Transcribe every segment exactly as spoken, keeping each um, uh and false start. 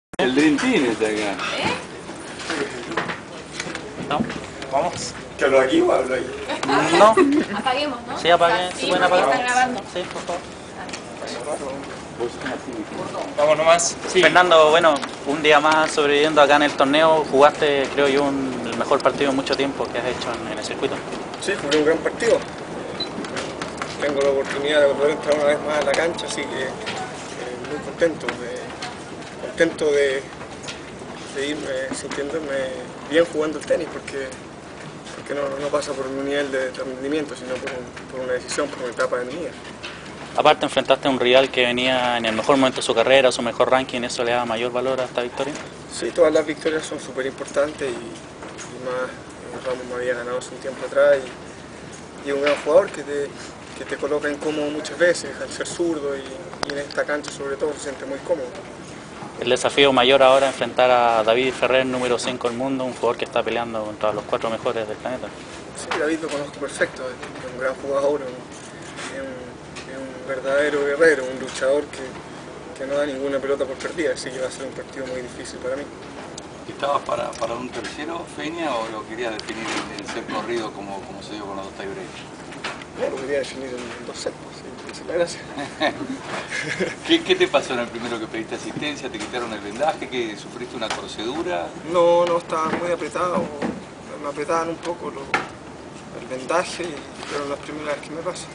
El Dream Team está acá. ¿Eh? ¿No? ¿Vamos? ¿Que hablo aquí o hablo ahí? No. Apaguemos, ¿no? Sí, apaguen. Sí, ¿Se pueden porque apagar? están grabando. Sí, por favor. Vamos nomás. Sí. Fernando, bueno, un día más sobreviviendo acá en el torneo. Jugaste, creo yo, un, el mejor partido en mucho tiempo que has hecho en, en el circuito. Sí, jugué un gran partido. Tengo la oportunidad de poder entrar una vez más a la cancha, así que eh, muy contento. De, contento de, de irme sintiéndome bien jugando el tenis, porque, porque no, no pasa por un nivel de rendimiento, sino por, un, por una decisión, por una etapa de mi vida. Aparte, enfrentaste a un rival que venía en el mejor momento de su carrera, su mejor ranking. ¿Eso le da mayor valor a esta victoria? Sí, todas las victorias son súper importantes y, y más eh, Ramos me había ganado hace un tiempo atrás y, y un gran jugador que te, que te coloca incómodo muchas veces al ser zurdo y, y en esta cancha sobre todo se siente muy cómodo. El desafío mayor ahora es enfrentar a David Ferrer, número cinco del mundo, un jugador que está peleando contra los cuatro mejores del planeta. Sí, David lo conozco perfecto, es un gran jugador, es un, es un verdadero guerrero, un luchador que, que no da ninguna pelota por perdida, así que va a ser un partido muy difícil para mí. ¿Estabas para, para un tercero, Feña, o lo querías definir en el set corrido como, como se dio con los dos tiebreaks? No, lo quería definir en, en dos sets, sí, esa es la gracia. ¿Qué, ¿Qué te pasó en el primero que pediste asistencia? ¿Te quitaron el vendaje? ¿Que sufriste una torcedura? No, no, estaba muy apretado, me apretaban un poco lo, el vendaje y fueron las primeras veces que me pasa.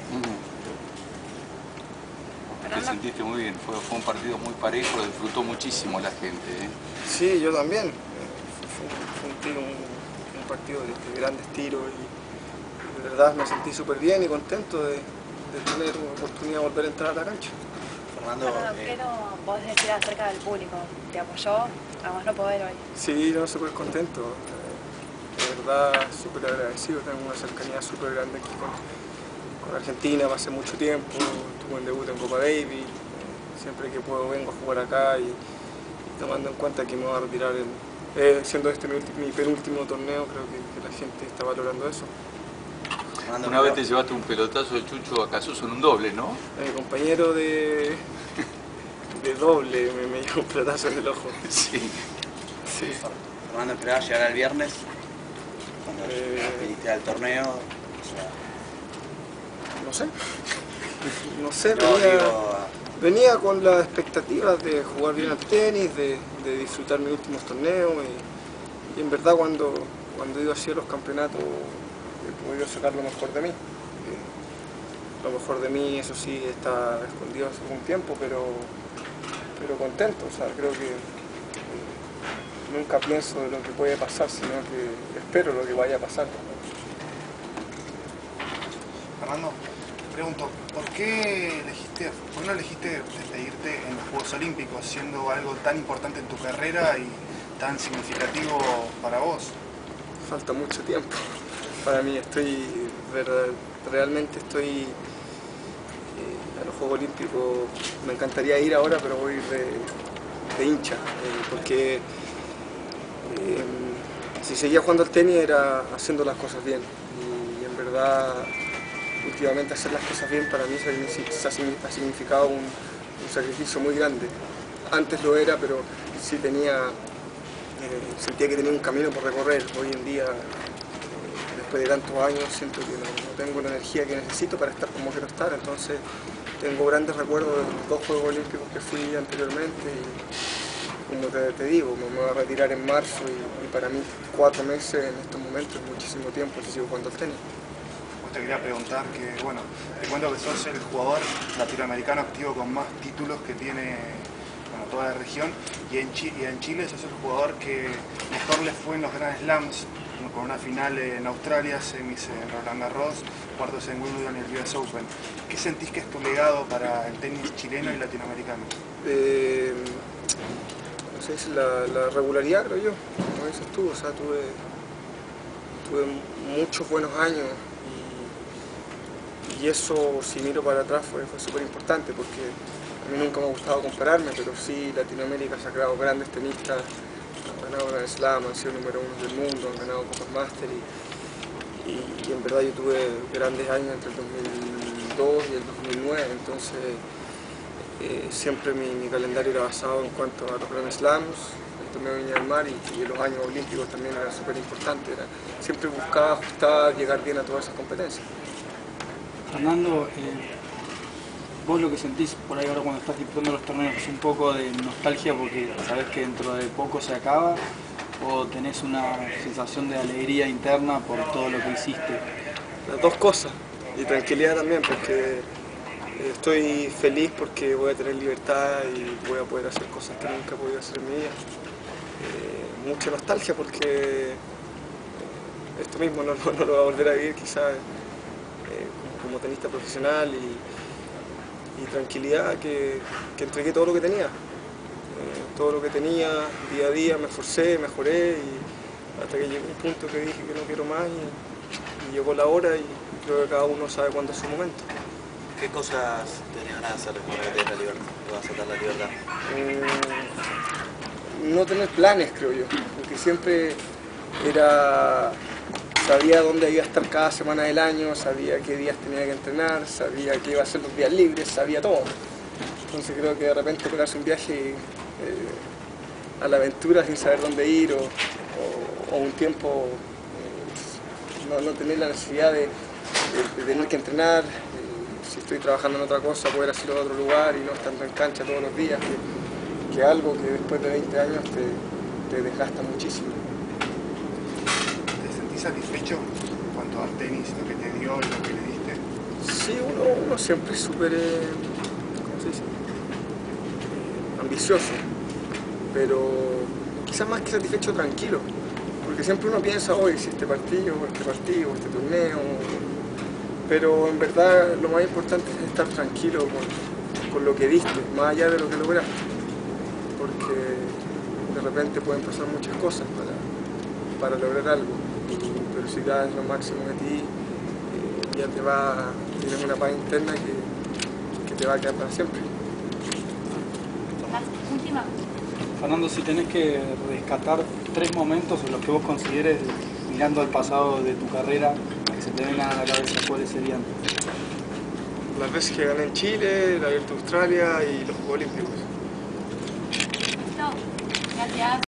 Te sentiste muy bien, fue, fue un partido muy parejo, lo disfrutó muchísimo la gente, ¿eh? Sí, yo también. Fue, fue un, tiro, un, un partido de, de grandes tiros y de verdad me sentí súper bien y contento de, de tener una oportunidad de volver a entrar a la cancha. Fernando, ¿qué no podés decir acerca del público? ¿Te apoyó? Además no poder hoy. Sí, yo súper contento. De verdad, súper agradecido. Tengo una cercanía súper grande aquí con, con Argentina, pasé mucho tiempo. Tuve un debut en Copa Davis. Siempre que puedo vengo a jugar acá y, y tomando en cuenta que me voy a retirar en, eh, siendo este mi, mi penúltimo torneo, creo que, que la gente está valorando eso. Fernando, Una vez te llevaste un pelotazo de Chucho a Casuso en un doble, ¿no? Mi compañero de, de doble me, me dio un pelotazo en el ojo. Sí. Sí. Fernando, ¿esperabas llegar al viernes? Cuando Eh, viniste al torneo. O sea, no sé. No sé, yo venía, digo, venía con las expectativas de jugar bien al tenis, de, de disfrutar mis últimos torneos y, y en verdad cuando, cuando iba hacia los campeonatos he podido sacar lo mejor de mí. Eh, lo mejor de mí, eso sí, está escondido hace algún tiempo, pero, pero contento. O sea, creo que eh, nunca pienso de lo que puede pasar, sino que espero lo que vaya a pasar. Fernando, te pregunto, ¿por qué elegiste, por qué no elegiste despedirte en los Juegos Olímpicos, siendo algo tan importante en tu carrera y tan significativo para vos? Falta mucho tiempo. Para mí estoy, verdad, realmente estoy eh, a los Juegos Olímpicos, me encantaría ir ahora, pero voy de, de hincha, eh, porque eh, si seguía jugando al tenis era haciendo las cosas bien, y, y en verdad últimamente hacer las cosas bien para mí ha significado un, un sacrificio muy grande. Antes lo era, pero sí tenía, eh, sentía que tenía un camino por recorrer. Hoy en día, después de tantos años, siento que no, no tengo la energía que necesito para estar como quiero estar, entonces tengo grandes recuerdos de los dos Juegos Olímpicos que fui anteriormente y como te, te digo, me voy a retirar en marzo y, y para mí cuatro meses en estos momentos es muchísimo tiempo si sigo jugando al tenis. Te quería preguntar que, bueno, te cuento que sos el jugador latinoamericano activo con más títulos que tiene, bueno, toda la región, y en, Chi y en Chile sos el jugador que mejor le fue en los Grand Slams, con una final en Australia, semis en Roland Garros, cuartos en Wimbledon y el U S Open. ¿Qué sentís que es tu legado para el tenis chileno y latinoamericano? Eh, no sé, es la, la regularidad, creo yo, como dices tú, o sea, tuve, tuve muchos buenos años. Y eso, si miro para atrás, fue, fue súper importante porque a mí nunca me ha gustado compararme, pero sí Latinoamérica ha sacado grandes tenistas, han ganado Grand Slam, han sido número uno del mundo, han ganado Copas Master y, y, y en verdad yo tuve grandes años entre el dos mil dos y el dos mil nueve, entonces Eh, siempre mi, mi calendario era basado en cuanto a los Grand Slams, el torneo de Viña del Mar y, y los años olímpicos también era súper importante. Era, siempre buscaba ajustar, llegar bien a todas esas competencias. Fernando, eh, vos lo que sentís por ahí ahora cuando estás disputando los torneos es un poco de nostalgia porque sabés que dentro de poco se acaba, o tenés una sensación de alegría interna por todo lo que hiciste? Las dos cosas, y tranquilidad también, porque estoy feliz porque voy a tener libertad y voy a poder hacer cosas que nunca he podido hacer en mi vida. Eh, mucha nostalgia porque esto mismo no, no, no lo voy a volver a vivir quizás eh, como, como tenista profesional, y, y tranquilidad que, que entregué todo lo que tenía. Eh, todo lo que tenía, día a día me esforcé, mejoré, y hasta que llegó un punto que dije que no quiero más, y, y llegó la hora, y creo que cada uno sabe cuándo es su momento. ¿Qué cosas tenés ganas de hacer ahora que tenés la libertad? ¿Te vas a dar la libertad? Mm, no tener planes, creo yo, porque siempre era, sabía dónde iba a estar cada semana del año, sabía qué días tenía que entrenar, sabía qué iba a ser los días libres, sabía todo. Entonces creo que de repente pegarse un viaje eh, a la aventura sin saber dónde ir, o, o, o un tiempo eh, no, no tener la necesidad de, de, de tener que entrenar, eh, si estoy trabajando en otra cosa poder hacerlo en otro lugar y no estando en cancha todos los días, que, que algo que después de veinte años te, te desgasta muchísimo. ¿Te sentís satisfecho en cuanto al tenis, lo que te dio y lo que le diste? Sí, uno, uno siempre es súper, eh, ¿cómo se dice? Eh, ambicioso, pero quizás más que satisfecho, tranquilo, porque siempre uno piensa, hoy si este partido, o este partido, o este torneo, pero en verdad lo más importante es estar tranquilo con, con lo que diste, más allá de lo que lograste, porque de repente pueden pasar muchas cosas para, para lograr algo, pero si das lo máximo de ti, eh, ya te va, tienes una paz interna que, que te va a quedar para siempre. Última. Fernando, si tenés que rescatar tres momentos en los que vos consideres, mirando al pasado de tu carrera, que se te vengan a la cabeza, ¿cuáles serían? Las veces que gané en Chile, el Abierto de Australia y los Juegos Olímpicos. No, gracias.